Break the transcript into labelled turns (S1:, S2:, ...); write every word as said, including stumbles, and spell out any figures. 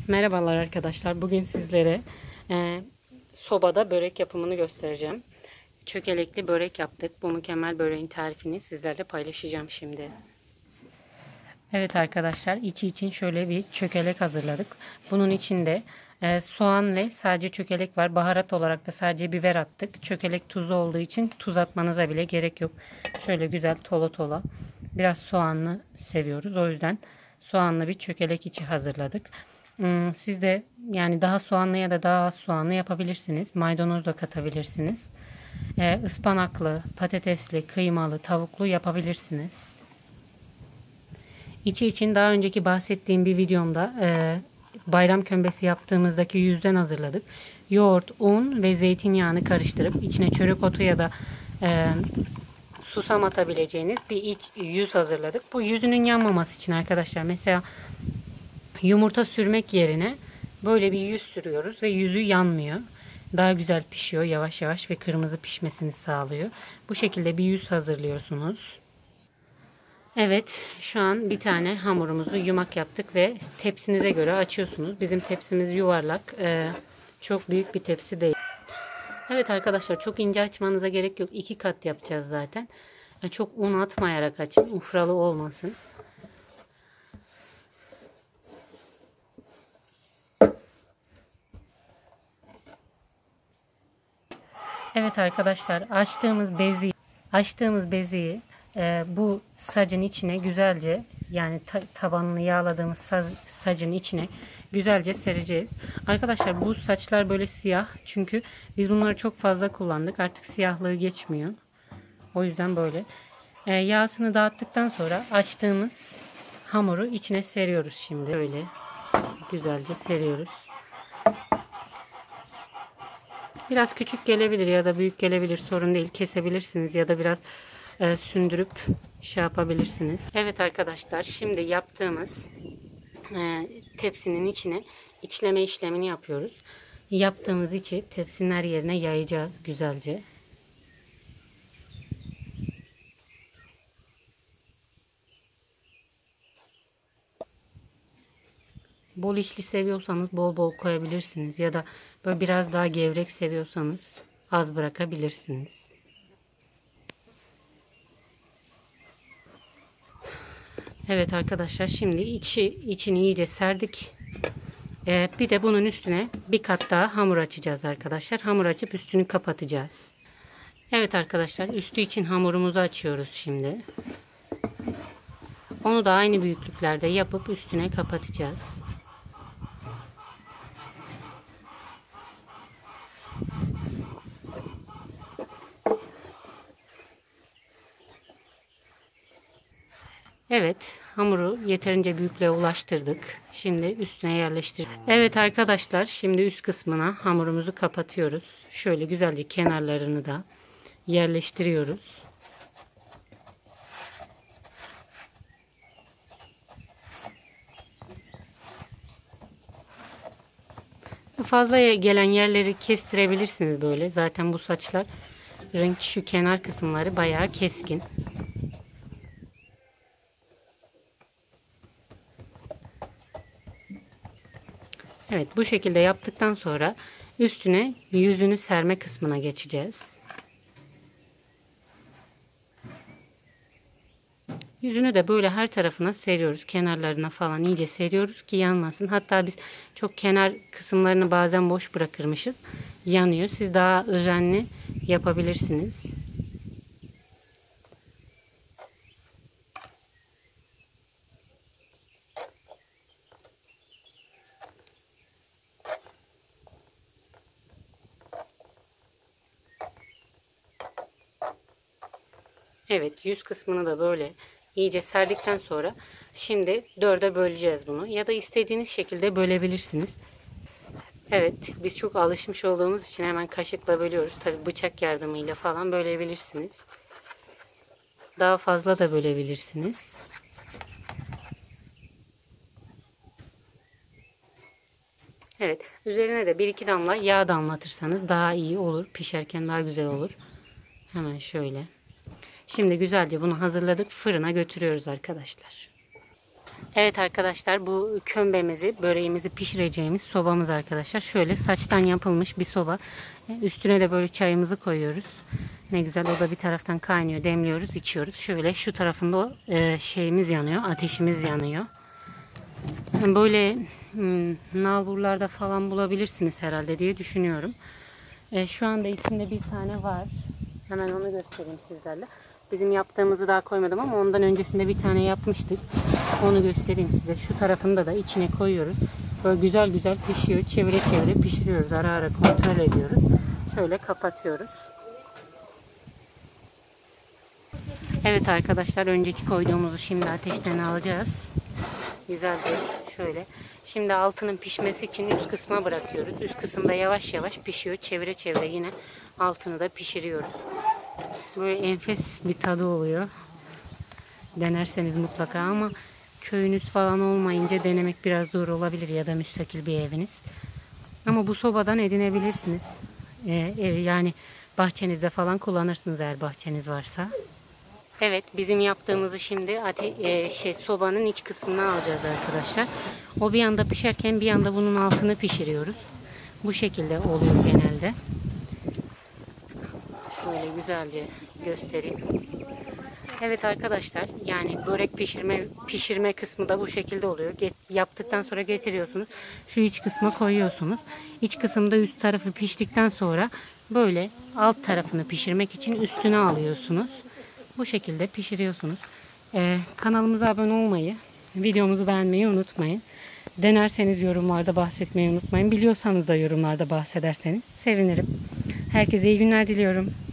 S1: Merhabalar arkadaşlar. Bugün sizlere e, sobada börek yapımını göstereceğim. Çökelekli börek yaptık. Bu mükemmel böreğin tarifini sizlerle paylaşacağım şimdi. Evet arkadaşlar, içi için şöyle bir çökelek hazırladık. Bunun içinde e, soğan ve sadece çökelek var. Baharat olarak da sadece biber attık. Çökelek tuzlu olduğu için tuz atmanıza bile gerek yok. Şöyle güzel tola tola. Biraz soğanlı seviyoruz. O yüzden soğanlı bir çökelek içi hazırladık. Siz de yani daha soğanlı ya da daha az soğanlı yapabilirsiniz. Maydanoz da katabilirsiniz. Ee, ıspanaklı, patatesli, kıymalı, tavuklu yapabilirsiniz. İçi için daha önceki bahsettiğim bir videomda e, bayram kömbesi yaptığımızdaki yüzden hazırladık. Yoğurt, un ve zeytinyağını karıştırıp içine çörek otu ya da e, susam atabileceğiniz bir iç yüz hazırladık. Bu yüzünün yanmaması için arkadaşlar, mesela yumurta sürmek yerine böyle bir yüz sürüyoruz ve yüzü yanmıyor. Daha güzel pişiyor yavaş yavaş ve kırmızı pişmesini sağlıyor. Bu şekilde bir yüz hazırlıyorsunuz. Evet, şu an bir tane hamurumuzu yumak yaptık ve tepsinize göre açıyorsunuz. Bizim tepsimiz yuvarlak. Ee, çok büyük bir tepsi değil. Evet arkadaşlar, çok ince açmanıza gerek yok. İki kat yapacağız zaten. Çok un atmayarak açın. Ufralı olmasın. Evet arkadaşlar, açtığımız bezi açtığımız beziyi e, bu sacın içine güzelce, yani ta, tabanını yağladığımız saz, sacın içine güzelce sereceğiz. Arkadaşlar, bu saçlar böyle siyah çünkü biz bunları çok fazla kullandık. Artık siyahlığı geçmiyor. O yüzden böyle. E, yağsını dağıttıktan sonra açtığımız hamuru içine seriyoruz şimdi. Böyle güzelce seriyoruz. Biraz küçük gelebilir ya da büyük gelebilir, sorun değil, kesebilirsiniz ya da biraz e, sündürüp şey yapabilirsiniz. Evet arkadaşlar, şimdi yaptığımız e, tepsinin içine içleme işlemini yapıyoruz. Yaptığımız içi tepsinin her yerine yayacağız güzelce. Bol içli seviyorsanız bol bol koyabilirsiniz ya da böyle biraz daha gevrek seviyorsanız az bırakabilirsiniz. Evet arkadaşlar, şimdi içi içini iyice serdik. Ee, bir de bunun üstüne bir kat daha hamur açacağız arkadaşlar. Hamur açıp üstünü kapatacağız. Evet arkadaşlar, üstü için hamurumuzu açıyoruz şimdi. Onu da aynı büyüklüklerde yapıp üstüne kapatacağız. Evet, hamuru yeterince büyüklüğe ulaştırdık. Şimdi üstüne yerleştirdik. Evet arkadaşlar, şimdi üst kısmına hamurumuzu kapatıyoruz. Şöyle güzelce kenarlarını da yerleştiriyoruz. Fazla gelen yerleri kestirebilirsiniz böyle. Zaten bu saçlar renk, şu kenar kısımları bayağı keskin. Evet, bu şekilde yaptıktan sonra üstüne yüzünü serme kısmına geçeceğiz. Yüzünü de böyle her tarafına seriyoruz. Kenarlarına falan iyice seriyoruz ki yanmasın. Hatta biz çok kenar kısımlarını bazen boş bırakırmışız. Yanıyor. Siz daha özenli yapabilirsiniz. Evet, yüz kısmını da böyle iyice serdikten sonra şimdi dörde böleceğiz bunu. Ya da istediğiniz şekilde bölebilirsiniz. Evet, biz çok alışmış olduğumuz için hemen kaşıkla bölüyoruz. Tabi bıçak yardımıyla falan bölebilirsiniz. Daha fazla da bölebilirsiniz. Evet, üzerine de bir iki damla yağ damlatırsanız daha iyi olur. Pişerken daha güzel olur. Hemen şöyle. Şimdi güzelce bunu hazırladık. Fırına götürüyoruz arkadaşlar. Evet arkadaşlar, bu kömbemizi, böreğimizi pişireceğimiz sobamız arkadaşlar. Şöyle saçtan yapılmış bir soba. Üstüne de böyle çayımızı koyuyoruz. Ne güzel, o da bir taraftan kaynıyor, demliyoruz, içiyoruz. Şöyle şu tarafında o e, şeyimiz yanıyor, ateşimiz yanıyor. Böyle hmm, nalburlarda falan bulabilirsiniz herhalde diye düşünüyorum. E, şu anda içinde bir tane var. Hemen onu göstereyim sizlerle. Bizim yaptığımızı daha koymadım ama ondan öncesinde bir tane yapmıştık. Onu göstereyim size. Şu tarafında da içine koyuyoruz. Böyle güzel güzel pişiyor. Çevire çevire pişiriyoruz. Ara ara kontrol ediyoruz. Şöyle kapatıyoruz. Evet arkadaşlar, önceki koyduğumuzu şimdi ateşten alacağız. Güzelce şöyle. Şimdi altının pişmesi için üst kısma bırakıyoruz. Üst kısımda yavaş yavaş pişiyor. Çevire çevire yine altını da pişiriyoruz. Böyle enfes bir tadı oluyor. Denerseniz mutlaka, ama köyünüz falan olmayınca denemek biraz zor olabilir ya da müstakil bir eviniz. Ama bu sobadan edinebilirsiniz. Ee, ev, yani bahçenizde falan kullanırsınız eğer bahçeniz varsa. Evet, bizim yaptığımızı şimdi ate e, şey sobanın iç kısmına alacağız arkadaşlar. O bir yanda pişerken bir yanda bunun altını pişiriyoruz. Bu şekilde oluyor genelde. Şöyle güzelce göstereyim. Evet arkadaşlar, yani börek pişirme pişirme kısmı da bu şekilde oluyor. Get, yaptıktan sonra getiriyorsunuz. Şu iç kısma koyuyorsunuz. İç kısımda üst tarafı piştikten sonra böyle alt tarafını pişirmek için üstüne alıyorsunuz. Bu şekilde pişiriyorsunuz. Ee, kanalımıza abone olmayı, videomuzu beğenmeyi unutmayın. Denerseniz yorumlarda bahsetmeyi unutmayın. Biliyorsanız da yorumlarda bahsederseniz sevinirim. Herkese iyi günler diliyorum.